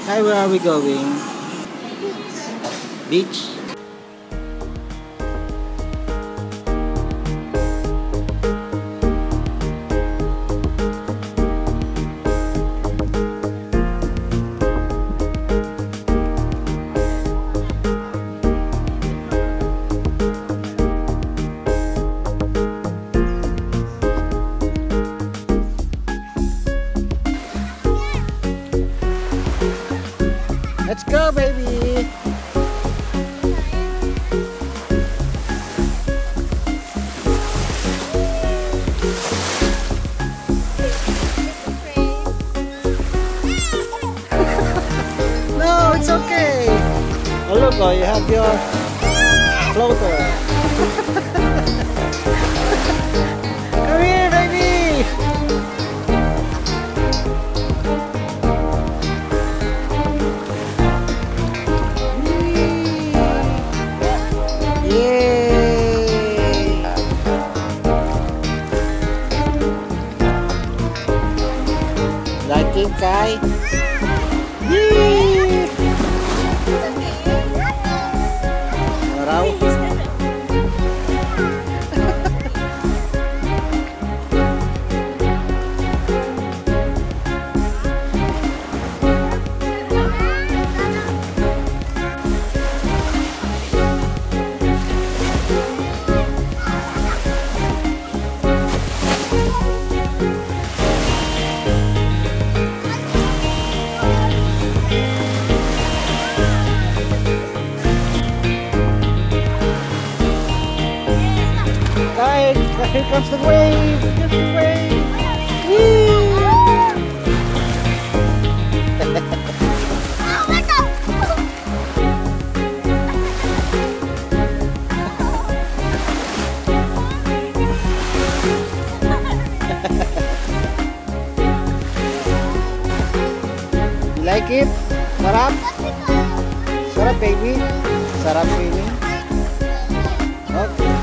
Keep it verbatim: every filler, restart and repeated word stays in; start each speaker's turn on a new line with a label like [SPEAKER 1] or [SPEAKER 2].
[SPEAKER 1] Hi, where are we going? Beach. Let's go, baby! No, it's okay! Oh look, oh, you have your floater. Come here, baby! Yay! Like it, Kai? Yay! Araw? Kai, here comes the wave! Here's the wave! Woo! You like it? Sarap? Sarap, baby? Sarap feeling? Okay.